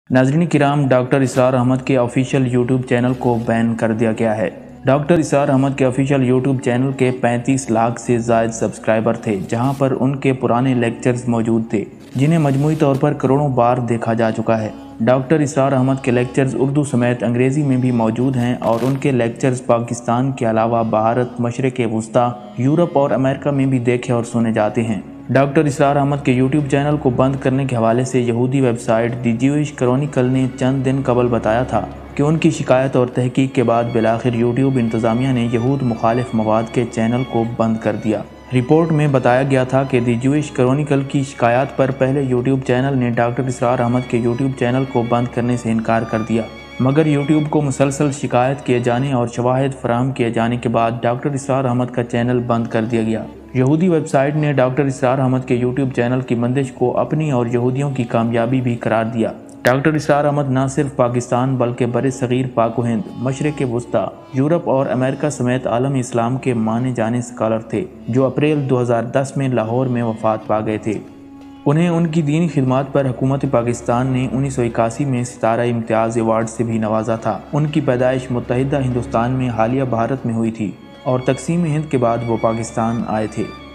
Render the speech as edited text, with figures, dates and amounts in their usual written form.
नाज़रीन किराम, डॉक्टर इसरार अहमद के ऑफिशियल यूट्यूब चैनल को बैन कर दिया गया है। डॉक्टर इसरार अहमद के ऑफिशियल यूट्यूब चैनल के 35 लाख से ज़ायद सब्सक्राइबर थे, जहां पर उनके पुराने लेक्चर्स मौजूद थे जिन्हें मजमूई तौर पर करोड़ों बार देखा जा चुका है। डॉक्टर इसरार अहमद के लेक्चर्स उर्दू समेत अंग्रेज़ी में भी मौजूद हैं और उनके लेक्चर्स पाकिस्तान के अलावा भारत, मशरिक़ वस्ता, यूरोप और अमेरिका में भी देखे और सुने जाते हैं। डॉक्टर इसरार अहमद के यूट्यूब चैनल को बंद करने के हवाले से यहूदी वेबसाइट द ज्यूइश क्रॉनिकल ने चंद दिन कबल बताया था कि उनकी शिकायत और तहकीक के बाद बिलाखिर यूट्यूब इंतज़ामिया ने यहूद मुखालिफ मवाद के चैनल को बंद कर दिया। रिपोर्ट में बताया गया था कि द ज्यूइश क्रॉनिकल की शिकायत पर पहले यूट्यूब चैनल ने डॉक्टर इसरार अहमद के यूट्यूब चैनल को बंद करने से इनकार कर दिया, मगर यूट्यूब को मुसलसल शिकायत किए जाने और शवाहिद फराहम किए जाने के बाद डॉक्टर इसरार अहमद का चैनल बंद कर दिया गया। यहूदी वेबसाइट ने डॉक्टर इसरार अहमद के यूट्यूब चैनल की बंदिश को अपनी और यहूदियों की कामयाबी भी करार दिया। डॉक्टर इसरार अहमद न सिर्फ पाकिस्तान बल्कि बरसगीर पाक व हिंद, मशरिक़ वस्ता, यूरोप और अमेरिका समेत आलम इस्लाम के माने जाने स्कॉलर थे, जो अप्रैल 2010 में लाहौर में वफात पा गए थे। उन्हें उनकी दीनी खिदमत पर हुकूमत पाकिस्तान ने 1981 में सितारा इम्तियाज़ अवार्ड से भी नवाजा था। उनकी पैदाइश मुत्तहिदा हिंदुस्तान में हालिया भारत में हुई थी और तकसीम हिंद के बाद वो पाकिस्तान आए थे।